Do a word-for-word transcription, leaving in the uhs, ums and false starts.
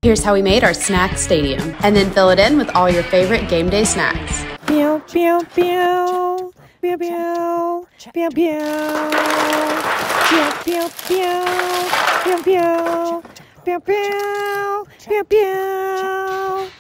Here's how we made our snack stadium, and then fill it in with all your favorite game day snacks. Pew, pew, pew. Pew, pew. Pew, pew. Pew, pew, pew. Pew, pew. Pew, pew. Pew, pew.